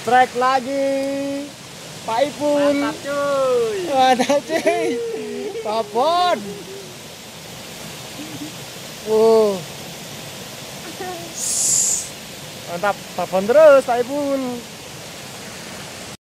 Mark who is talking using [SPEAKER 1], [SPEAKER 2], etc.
[SPEAKER 1] Strike lagi Pak Ipul.
[SPEAKER 2] Mantap cuy.
[SPEAKER 1] Mantap cuy. Papon. Wow. Mantap, papon terus Pak Ipul.